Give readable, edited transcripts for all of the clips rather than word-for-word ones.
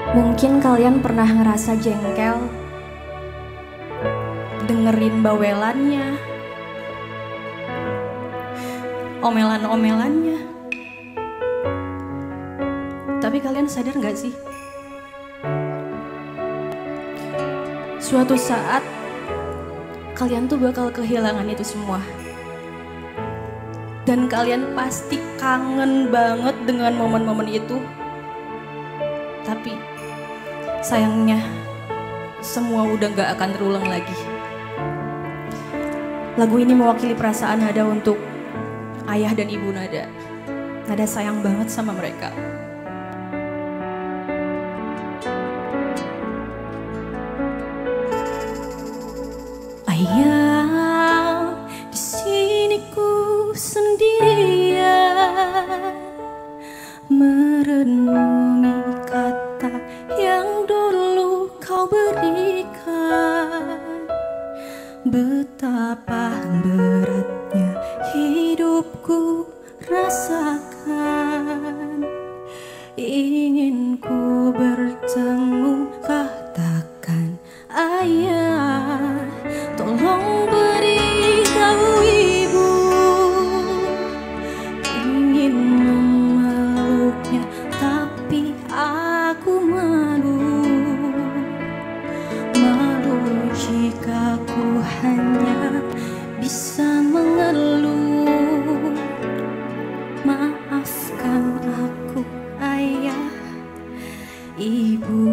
Mungkin kalian pernah ngerasa jengkel dengerin bawelannya, omelan-omelannya. Tapi kalian sadar gak sih? Suatu saat kalian tuh bakal kehilangan itu semua. Dan kalian pasti kangen banget dengan momen-momen itu. Tapi sayangnya semua udah gak akan terulang lagi. Lagu ini mewakili perasaan Nada untuk ayah dan ibu Nada. Nada sayang banget sama mereka. Ayah, di sini ku sendirian merenungi kata yang dulu kau berikan. Betapa beratnya hidupku rasakan. Ingin ku bertemu, katakan ayah, tolong beritahu ibu. Ingin memeluknya tapi aku malu. Malu jika ku hanya bisa mengeluh. Maafkan aku ayah, ibu.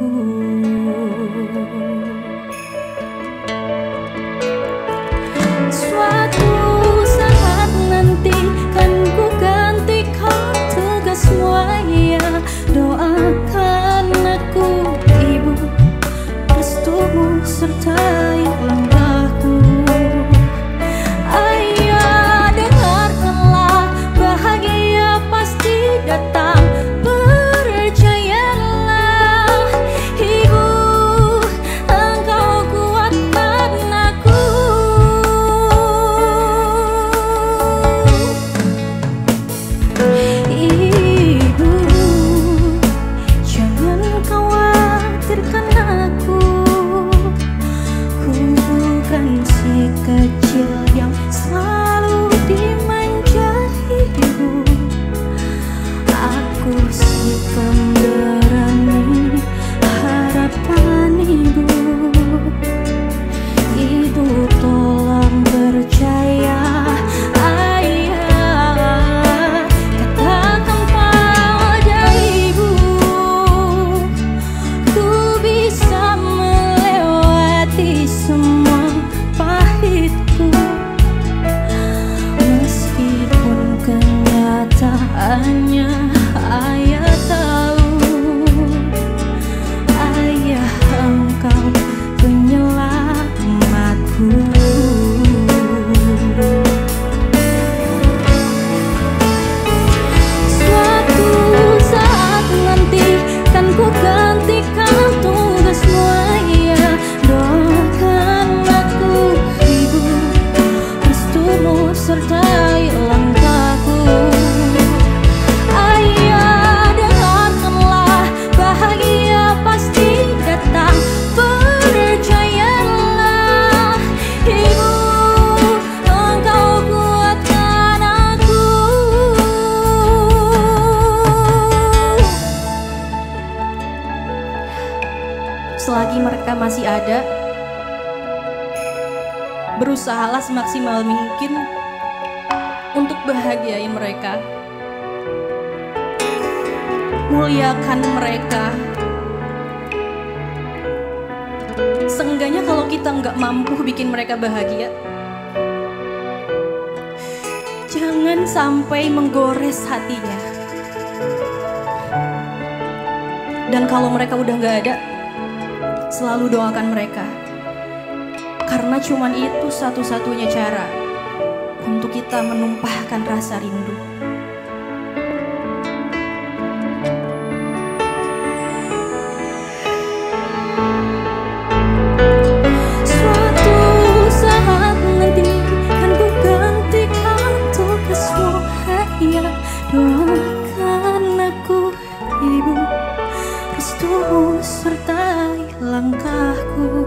Suatu saat nanti kan ku gantikan tugasmu ayah. Doakan aku ibu, restumu sertai langkahku. Ayah, dengarkanlah, bahagia pasti datang. Percayalah ibu, engkau kuatkan aku. Ibu, jangan khawatirkan aku. Ku bukan si kecil yang selalu dimanja ibu. Aku si pemberani harapan ibu. Ibu tolong percaya ayah, katakan pada ibu, ku bisa melewati semua pahitku. Meskipun kenyataannya ayah tahu, ayah engkau penyelamatku. Suatu saat nanti kan ku gantikan tugasmu ayah. Doakan aku ibu, restumu sertai langkahku. Ayah, dengarkanlah, bahagia pasti datang. Percayalah ibu, engkau kuatkan aku. Selagi mereka masih ada, berusahalah semaksimal mungkin untuk bahagiai mereka. Muliakan mereka. Seenggaknya kalau kita nggak mampu bikin mereka bahagia, jangan sampai menggores hatinya. Dan kalau mereka udah nggak ada, selalu doakan mereka. Karena cuman itu satu-satunya cara untuk kita menumpahkan rasa rindu. Suatu saat nanti kan ku gantikan tugasmu ayah. Doakan aku ibu, restumu langkahku.